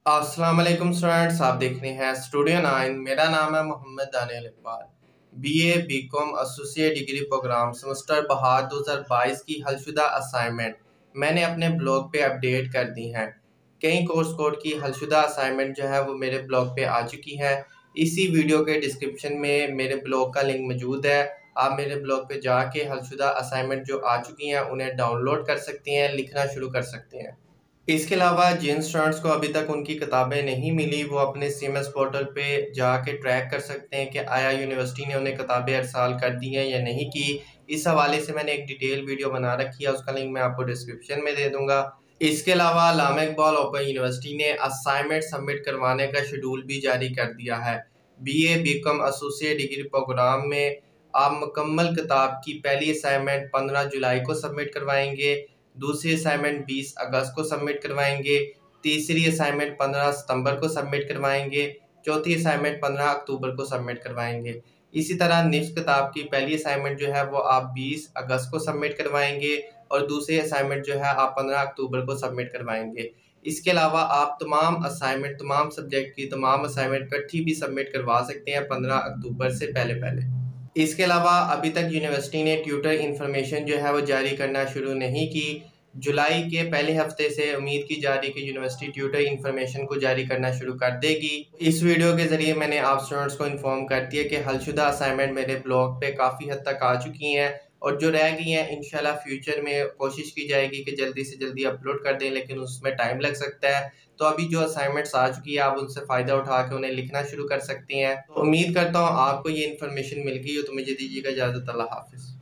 अस्सलाम वालेकुम स्टूडेंट्स, आप देख रहे हैं स्टूडियो 9। मेरा नाम है Mohammad Daniyal Iqbal. BA BCom associate degree program semester बहार 2022 की हलशुदा असाइनमेंट मैंने अपने ब्लॉग पे अपडेट कर दी हैं। कई कोर्स कोड की हलशुदा असाइनमेंट जो है वो मेरे ब्लॉग पे आ चुकी है। इसी वीडियो के डिस्क्रिप्शन में मेरे ब्लॉग का लिंक मौजूद है। आप मेरे ब्लॉग पे जाके हलशुदा असाइनमेंट जो आ चुकी हैं उन्हें डाउनलोड कर सकते हैं, लिखना शुरू कर सकते हैं। इसके अलावा जिन स्टूडेंट्स को अभी तक उनकी किताबें नहीं मिली वो अपने सीएमएस पोर्टल पे जाके ट्रैक कर सकते हैं कि आया यूनिवर्सिटी ने उन्हें किताबें अरसाल कर दी हैं या नहीं की। इस हवाले से मैंने एक डिटेल वीडियो बना रखी है, उसका लिंक मैं आपको डिस्क्रिप्शन में दे दूंगा। इसके अलावा अल्लामा इकबाल ओपन यूनिवर्सिटी ने असाइनमेंट सबमिट करवाने का शेड्यूल भी जारी कर दिया है। BA BCom associate degree program में आप मुकम्मल किताब की पहली असाइनमेंट 15 जुलाई को सबमिट करवाएंगे, दूसरी असाइनमेंट 20 अगस्त को सबमिट करवाएंगे, तीसरी असाइनमेंट 15 सितंबर को सबमिट करवाएंगे, चौथी असाइनमेंट 15 अक्टूबर को सबमिट करवाएंगे। इसी तरह निफ्स किताब की पहली असाइनमेंट जो है वो आप 20 अगस्त को सबमिट करवाएंगे और दूसरी असाइनमेंट जो है आप 15 अक्टूबर को सबमिट करवाएंगे। इसके अलावा आप तमाम सब्जेक्ट की तमाम असाइनमेंट इकट्ठी भी सबमिट करवा सकते हैं 15 अक्टूबर से पहले पहले। इसके अलावा अभी तक यूनिवर्सिटी ने ट्यूटर इन्फॉर्मेशन जो है वो जारी करना शुरू नहीं की। जुलाई के पहले हफ्ते से उम्मीद की जा रही है कि यूनिवर्सिटी ट्यूटर इन्फॉर्मेशन को जारी करना शुरू कर देगी। इस वीडियो के ज़रिए मैंने आप स्टूडेंट्स को इन्फॉर्म कर दिया कि हलशुदा असाइनमेंट मेरे ब्लॉग पे काफ़ी हद तक आ चुकी हैं और जो रह गई हैं इंशाल्लाह फ्यूचर में कोशिश की जाएगी कि जल्दी से जल्दी अपलोड कर दें, लेकिन उसमें टाइम लग सकता है। तो अभी जो असाइनमेंट्स आ चुकी है आप उनसे फ़ायदा उठा के उन्हें लिखना शुरू कर सकते हैं। तो उम्मीद करता हूँ आपको ये इन्फॉर्मेशन मिल गई हो। तो मुझे दीजिएगा इजाज़त। अल्लाह हाफिज़।